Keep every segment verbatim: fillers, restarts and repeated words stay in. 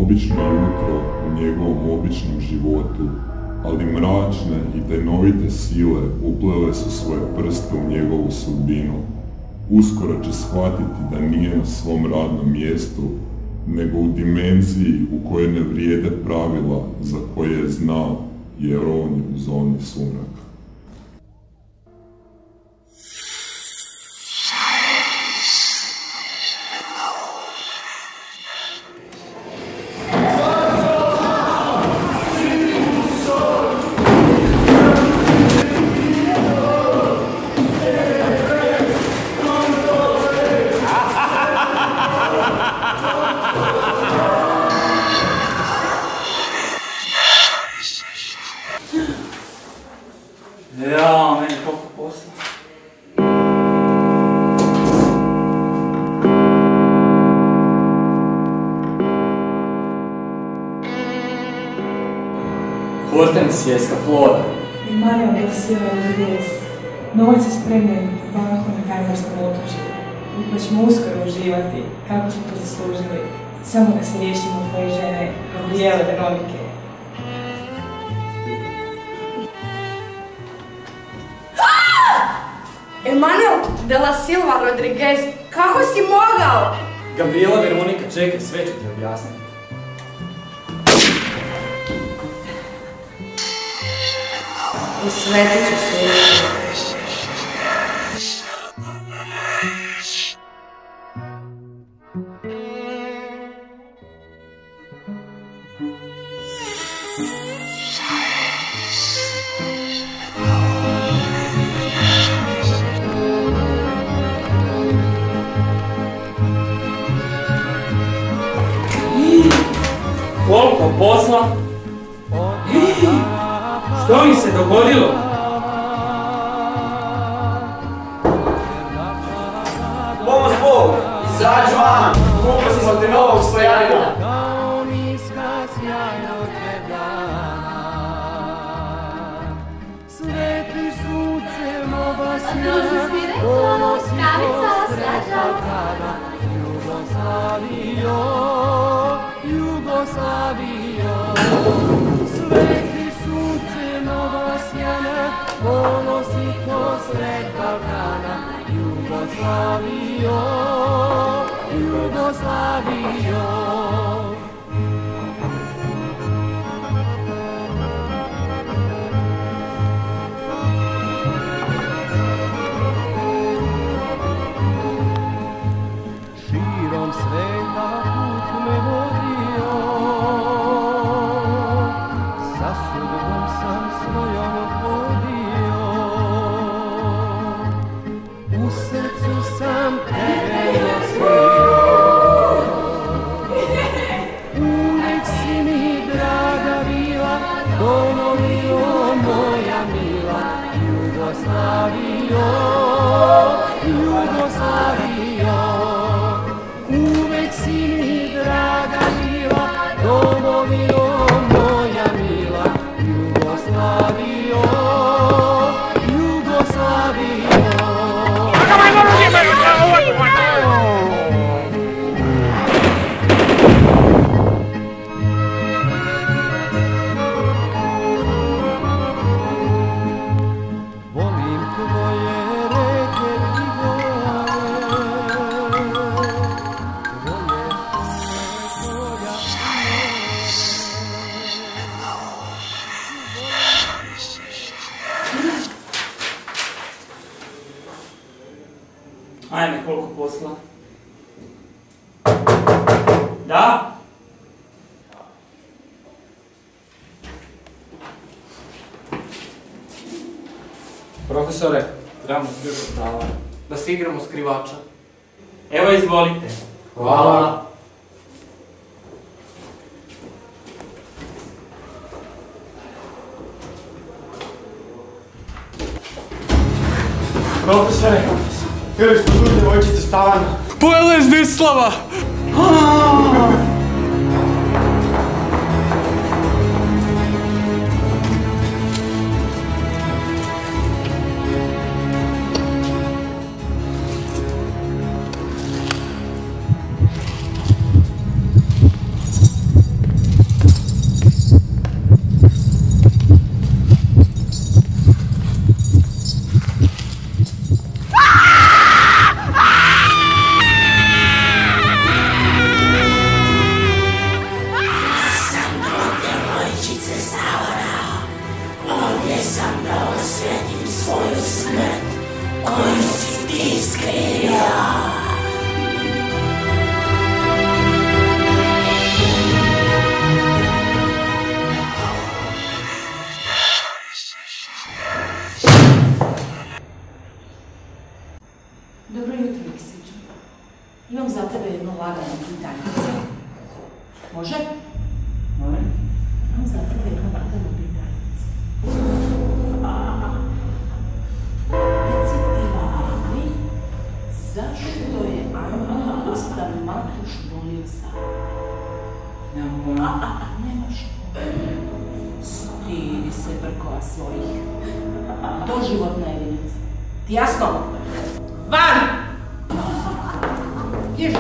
obično jutro u njegovom običnom životu, ali mračne i tajnovite sile uplele su svoje prste u njegovu sudbinu. Uskoro će shvatiti da nije na svom radnom mjestu, nego u dimenziji u kojoj ne vrijede pravila za koje je znao, jer on je u zoni sumraka. Jao, meni koliko posla. Hortensijska flora. I Marija dosira u vijest. Novac je spremljen u banku na Kajmarskom otočju. Pa ćemo uskoro uživati, kako smo to zaslužili. Samo da se riješimo tvoje žene, Gabriele Veronike. Emanuel de la Silva Rodriguez, kako si mogao? Gabriela Veronika, čekaj, sve ću ti objasniti. Osvetit ću se. Koliko posla? Što mi se dogodilo? Pomoć Bog! Izađi van! Kupio smo ti novog stojanina! Jugoslavio, sveti sunce nova sjana, ponosi ko sred Balkana. Jugoslavio, Jugoslavio. Širom sveta put me vodio, sa sudbom sam svojom vodio. U srcu sam tebe nosio, uvijek si mi draga bila, domovino moja mila. Jugoslavio, Jugoslavio. Uvek si mi draga bila, domovino moja mila. Jugoslavio, Jugoslavio. Volim tvoje reke i gore, Ajme, koliko posla? Da? Profesore, Trebamo ključ prava. da se igramo skrivača. Evo, izvolite. Hvala. Profesore, htjeli smo tuđe djevojčice Stavana. Pojela je Zdislava! Može? Može. Imam za tebe jedno lagano pitanjice. Reci ti meni, zašto je Anđela Gustav Matuš volio Savu? Nemam pojma. Nemaš pojma. Stidi se brkova svojih. Doživotna evidencija. Ti jasno? Van! Ježi.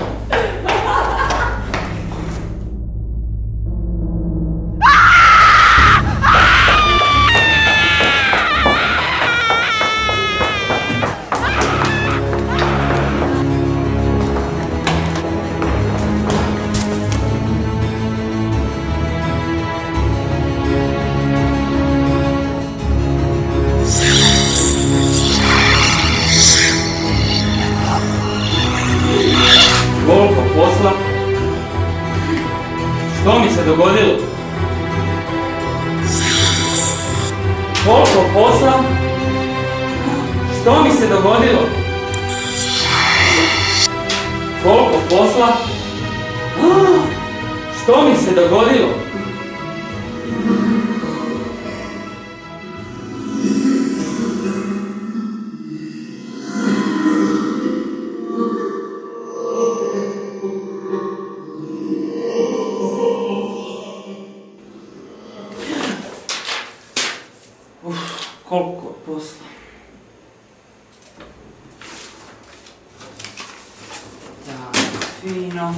Koliko posla? Što mi se dogodilo? Koliko posla? Što mi se dogodilo? Koliko posla? Što mi se dogodilo? Uf, koliko posla. Da, fino.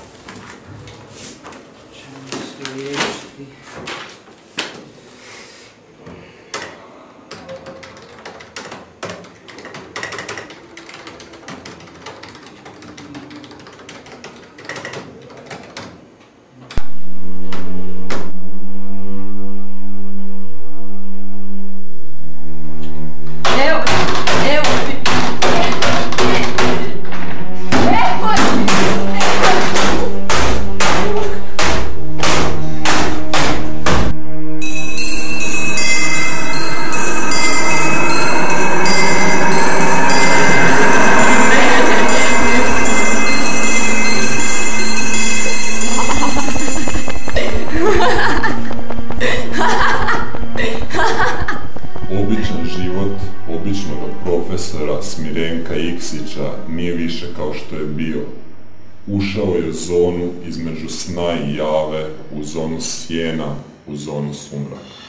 Ćemo se riješiti. Evo, evo. Običan život običnog profesora Smirenka Iksića nije više kao što je bio. Ušao je u zonu između sna i jave, u zonu sjena, u zonu sumraka.